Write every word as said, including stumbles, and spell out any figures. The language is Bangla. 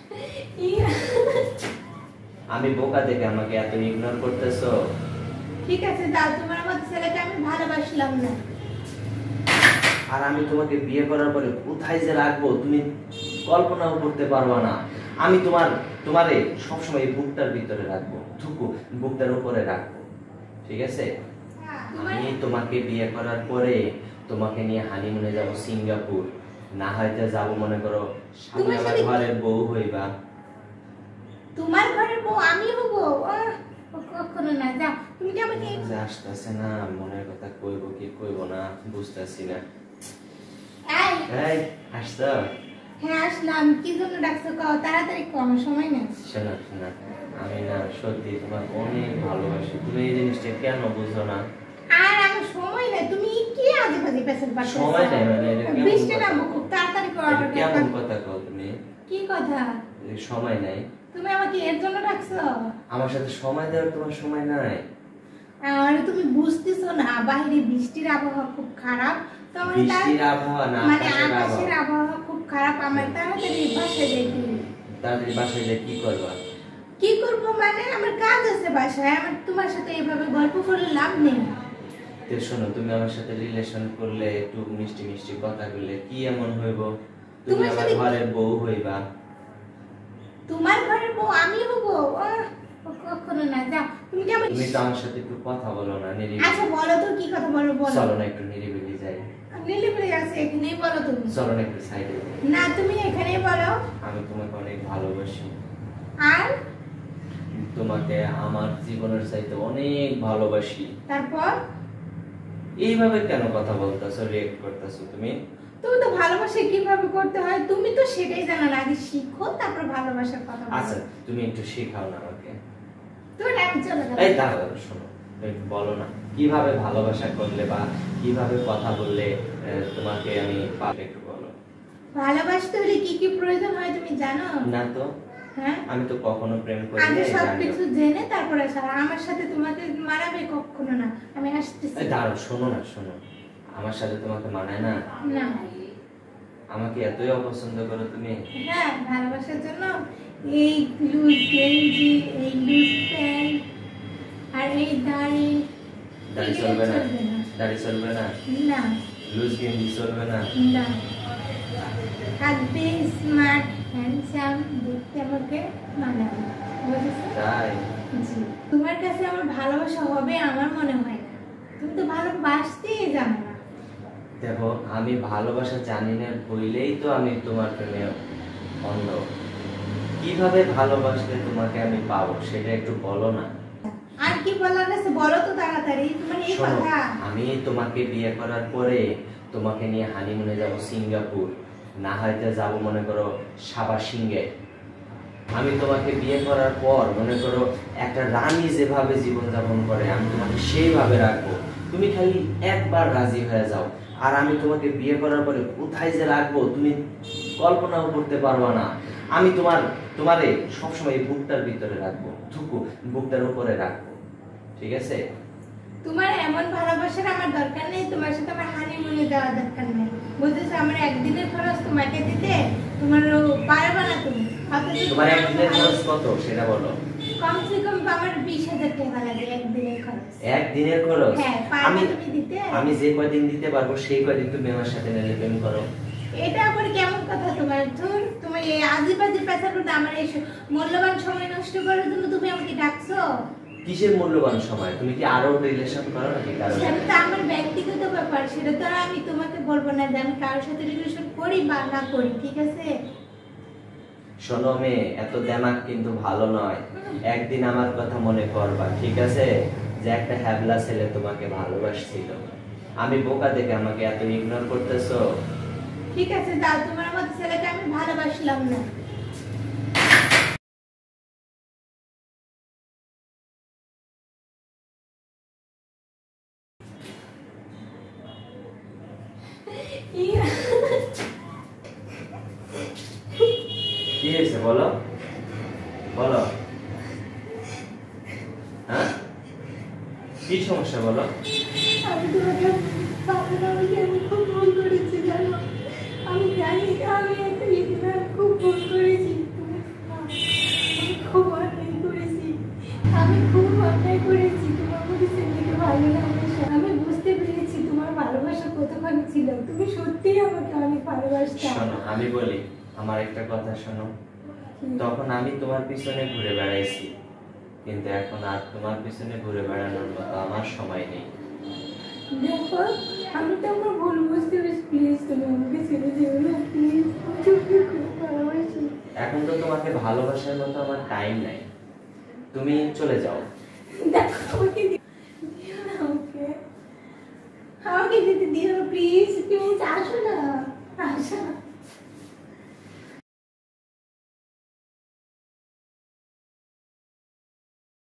আমি বোকা দেখে আমাকে এত ইগনোর করতেছো? ঠিক আছে দাও, তোমার মতো ছেলেকে আমি ভালোবাসলাম না। আর আমি তোমাকে বিয়ে করার পরে কোথায় যে রাখবো তুমি কল্পনাও করতে পারবা না। আমি তোমার তোমারে সবসময় এই বুকটার ভিতরে রাখবো, থুকু বুকটার উপরে রাখবো, ঠিক আছে? আমি তোমাকে বিয়ে করার পরে তোমাকে নিয়ে হানিমুনে যাব সিঙ্গাপুর, না হয়তো যাব মনে করো তুমি আমার ঘরের বউ হইবা। তোমার ঘরের বউ আমি হব? কখনো না। যাও তুমি কি আমাকে আসতেছে না, মনের কথা কইব কি কইব না বুঝতেছি না। এই এই আসছো? হ্যাঁ আসলাম। কি জন্য ডাকছো কও, তাড়াতাড়ি কও, আমার সময় নেই। শোনো শোনো, আমি না সত্যি তোমার অনেক ভালোবাসি, তুমি এই জিনিসটা কেন বুঝো না? আর আমার সময় নেই, তুমি কি আজে বাজে পেছন পাচ্ছ? সময় নেই মানে এটা কেমন বৃষ্টি কথা? নামো, খুব তাড়াতাড়ি করো। এটা কেমন কথা কও তুমি? কি কথা? সময় নাই? তুমি আমাকে এর জন্য ডাকছো? আমার সাথে সময় দেওয়ার তোমার সময় নাই? আর তুমি বুঝতেছো না, বাইরে বৃষ্টির আবহাওয়া খুব খারাপ। তো আমার বৃষ্টির আবহাওয়া না, মানে আকাশের আকাশের আবহাওয়া খুব খারাপ। আমার তাড়াতাড়ি বাসায় যেতে। তাড়াতাড়ি বাসায় গিয়ে কি করবা? কি করব মানে আমার কাজ আছে বাসায়, আমার তোমার সাথে এইভাবে গল্প করে লাভ নেই। তো শোনো, তুমি আমার সাথে রিলেশন করলে, একটু মিষ্টি মিষ্টি কথা বললে কি এমন হইব? তুমি আমার ঘরের বউ হইবা। তোমার ঘরের বউ আমি হব? কখনো না। যাও তুমি কি আমাকে তুমি তো আমার সাথে একটু কথা বলো না নিরিবিলি? আচ্ছা বলো তো কি কথা বলো, বলো। চলো না একটু নিরিবিলি যাই। নিরিবিলি আছে এখানেই বলো তুমি। চলো না একটু সাইডে। না তুমি এখানেই বলো। আমি তোমাকে অনেক ভালোবাসি। আর তোমাকে আমার জীবনের চাইতে অনেক ভালোবাসি। তারপর এইভাবে কেন কথা বলতেছো, রিঅ্যাক্ট করতেছো তুমি? তুমি তো ভালোবাসা কিভাবে করতে হয় তুমি তো সেটাই জানো না, আগে শিখো তারপর ভালোবাসার কথা বলো। আচ্ছা তুমি একটু শেখাও না আমাকে। তুমি আমি চলে যাবো। এই দাঁড়াও, শোনো একটু বলো না কিভাবে ভালোবাসা করলে বা কিভাবে কথা বললে তোমাকে আমি পাবে, একটু বলো। ভালোবাসতে হলে কি কি প্রয়োজন হয় তুমি জানো? না তো। হ্যাঁ আমি তো কখনো প্রেম করি আগে নাই। সবকিছু জেনে তারপরে সারা আমার সাথে তোমাকে মানাবে কখনো না। আমি আসতেছি। এই দাঁড়াও, শোনো না, শোনো আমার সাথে তোমাকে মানায় না। না আমাকে এতই অপছন্দ করো তুমি? হ্যাঁ ভালোবাসার জন্য এই লুজ গেঞ্জি, এই লুজ প্যান্ট আর এই দাড়ি। দাড়ি চলবে না? দাড়ি চলবে না? না লুজ গেঞ্জি চলবে না? না থাকবে স্মার্ট হ্যান্ডসাম, দেখতে আমাকে মানাবে, বুঝেছো? তাই? জি। তোমার কাছে আমার ভালোবাসা হবে আমার মনে হয় না, তুমি তো ভালোবাসতেই জানো না। দেখো আমি ভালোবাসা জানি না বইলেই তো আমি তোমার প্রেমে অন্ধ। কিভাবে ভালোবাসলে তোমাকে আমি পাবো সেটা একটু বলো না। আর কি বলার আছে বলো তো তাড়াতাড়ি, তোমার এই শোনো, কথা। আমি তোমাকে বিয়ে করার পরে তোমাকে নিয়ে হানিমুনে যাব সিঙ্গাপুর, না হয়তো যাব মনে করো সাবা সিংহে। আমি তোমাকে বিয়ে করার পর মনে করো একটা রানী যেভাবে জীবন যাপন করে আমি তোমাকে সেইভাবে রাখবো। তুমি খালি একবার রাজি হয়ে যাও, আর আমি তোমাকে বিয়ে করার পরে কোথায় যে রাখবো তুমি কল্পনাও করতে পারবা না। আমি তোমার তোমারে সবসময় এই বুকটার ভিতরে রাখবো, থুকু বুকটার উপরে রাখবো, ঠিক আছে? তোমার এমন ভালোবাসার আমার দরকার নেই, তোমার সাথে আমার হানিমুনে যাওয়ার দরকার নেই, বুঝেছো? আমার একদিনের খরচ তোমাকে দিতে তোমার পারবে না তুমি। তোমার একদিনের খরচ কত সেটা বলো। কমসে কম আমার বিশ হাজার টাকা লাগে একদিনের খরচ। একদিনের খরচ? হ্যাঁ, আমি তুমি দিতে? আমি যে কয়দিন দিতে পারবো সেই কয়দিন তুমি আমার সাথে মিলে প্রেম করো। এটা আবার কেমন কথা তোমার? ধুর, তুমি এই আজেবাজে পেছার করতে আমার এই মূল্যবান সময় নষ্ট করার জন্য তুমি আমাকে ডাকছো? কিসের মূল্যবান সময়? তুমি কি আরো রিলেশন করো নাকি কারো সাথে? সেটা তো আমার ব্যক্তিগত ব্যাপার, সেটা তো আর আমি তোমাকে বলবো না যে আমি কারোর সাথে রিলেশন করি বা না করি, ঠিক আছে? শোনো মেয়ে, এত দেমাগ কিন্তু ভালো নয়। একদিন আমার কথা মনে করবা, ঠিক আছে? যে একটা হ্যাবলা ছেলে তোমাকে ভালোবাসছিল। আমি বোকা দেখে আমাকে এত ইগনোর করতেছো? ঠিক আছে দাও, তোমার মতো ছেলেকে আমি ভালোবাসলাম না। কি হয়েছে বলো, বলো। হ্যাঁ কি সমস্যা বলো? আমি তোমাকে ভালো না বলে আমি খুব ভুল করেছি জানো। আমি জানি আমি একটা ইগনোর খুব ভুল করেছি। হচ্ছিল, তুমি সত্যিই আমাকে অনেক ভালোবাসতে। শোনো আমি বলি, আমার একটা কথা শোনো। তখন আমি তোমার পিছনে ঘুরে বেড়াইছি, কিন্তু এখন আর তোমার পিছনে ঘুরে বেড়ানোর মতো আমার সময় নেই। দেখো আমি তো আমার ভুল বুঝতে পেরেছি, প্লিজ তুমি আমাকে ছেড়ে যেও না, প্লিজ। ভালোবাসি। এখন তো তোমাকে ভালোবাসার মতো আমার টাইম নাই, তুমি চলে যাও। দেখো আমাকে দিও না, ওকে আমাকে দিতে দিও না প্লিজ, প্লিজ আসো না, আসো।